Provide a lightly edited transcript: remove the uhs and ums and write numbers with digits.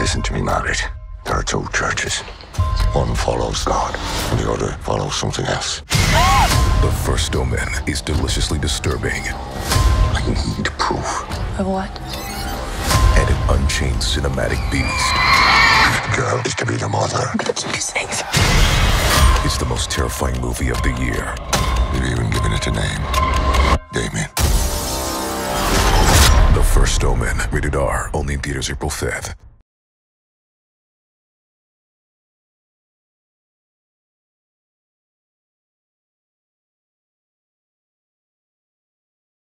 Listen to me, Margaret. There are two churches. One follows God, and the other follows something else. The First Omen is deliciously disturbing. I need proof. Of what? And an unchained cinematic beast. The girl is to be the mother. I'm gonna keep you safe. It's the most terrifying movie of the year. You've even given it a name. Damien. The First Omen. Rated R. Only in theaters April 5th.